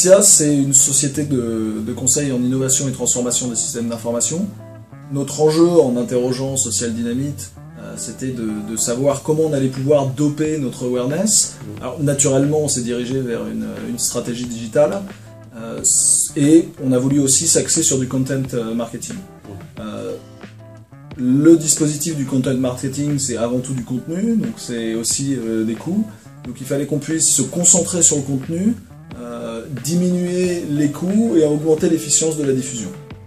Apsia, c'est une société de conseil en innovation et transformation des systèmes d'information. Notre enjeu en interrogeant Social Dynamite, c'était de savoir comment on allait pouvoir doper notre awareness. Alors naturellement, on s'est dirigé vers une stratégie digitale et on a voulu aussi s'axer sur du content marketing. Le dispositif du content marketing, c'est avant tout du contenu, donc c'est aussi des coûts. Donc il fallait qu'on puisse se concentrer sur le contenu, diminuer les coûts et augmenter l'efficience de la diffusion.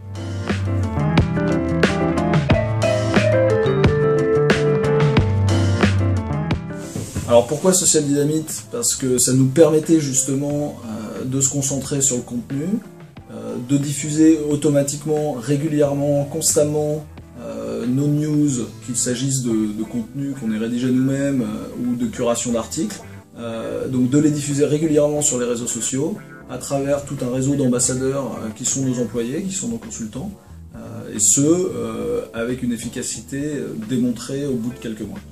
Alors pourquoi Social Dynamite? Parce que ça nous permettait justement de se concentrer sur le contenu, de diffuser automatiquement, régulièrement, constamment nos news, qu'il s'agisse de contenus qu'on ait rédigés nous-mêmes ou de curation d'articles, donc de les diffuser régulièrement sur les réseaux sociaux, à travers tout un réseau d'ambassadeurs qui sont nos employés, qui sont nos consultants, et ce, avec une efficacité démontrée au bout de quelques mois.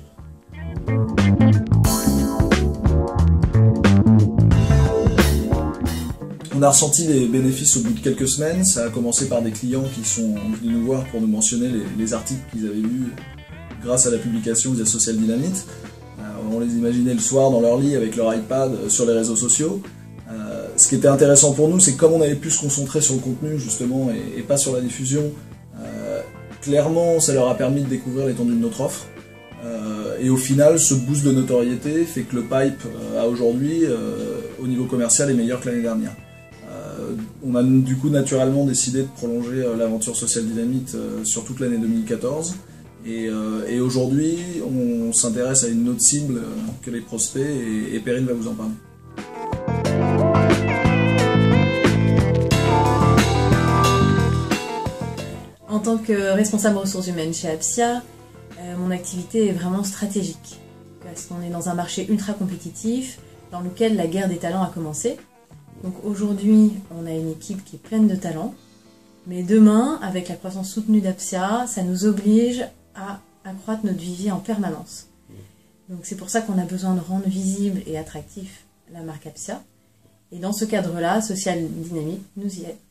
On a ressenti les bénéfices au bout de quelques semaines. Ça a commencé par des clients qui sont venus nous voir pour nous mentionner les articles qu'ils avaient lus grâce à la publication via Social Dynamite. On les imaginait le soir dans leur lit avec leur iPad sur les réseaux sociaux. Ce qui était intéressant pour nous, c'est que comme on avait pu se concentrer sur le contenu justement et pas sur la diffusion, clairement ça leur a permis de découvrir l'étendue de notre offre. Et au final, ce boost de notoriété fait que le pipe à aujourd'hui, au niveau commercial, est meilleur que l'année dernière. On a du coup naturellement décidé de prolonger l'aventure Social Dynamite sur toute l'année 2014. Et aujourd'hui, on s'intéresse à une autre cible que les prospects et Perrine va vous en parler. En tant que responsable ressources humaines chez Apsia, mon activité est vraiment stratégique. Parce qu'on est dans un marché ultra compétitif dans lequel la guerre des talents a commencé. Donc aujourd'hui, on a une équipe qui est pleine de talents. Mais demain, avec la croissance soutenue d'Apsia, ça nous oblige à accroître notre vivier en permanence. Donc c'est pour ça qu'on a besoin de rendre visible et attractif la marque Apsia. Et dans ce cadre-là, Social Dynamite nous y aide.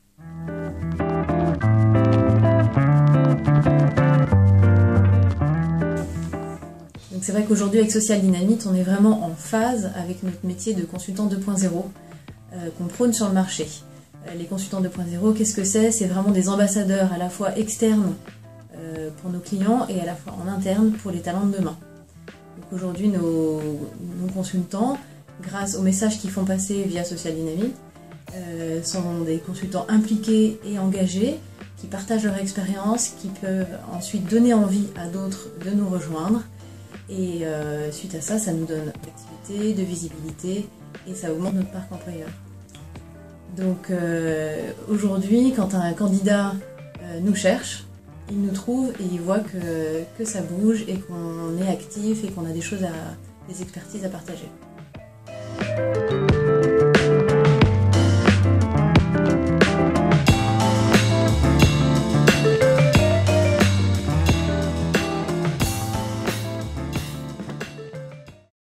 Donc c'est vrai qu'aujourd'hui avec Social Dynamite, on est vraiment en phase avec notre métier de consultant 2.0 qu'on prône sur le marché. Les consultants 2.0, qu'est-ce que c'est? C'est vraiment des ambassadeurs à la fois externes pour nos clients et à la fois en interne pour les talents de demain. Donc aujourd'hui, nos consultants, grâce aux messages qu'ils font passer via Social Dynamite, sont des consultants impliqués et engagés qui partagent leur expérience, qui peuvent ensuite donner envie à d'autres de nous rejoindre. Et suite à ça, ça nous donne d'activité, de visibilité et ça augmente notre parc employeur. Donc aujourd'hui, quand un candidat nous cherche, il nous trouve et il voit que ça bouge et qu'on est actif et qu'on a des expertises à partager.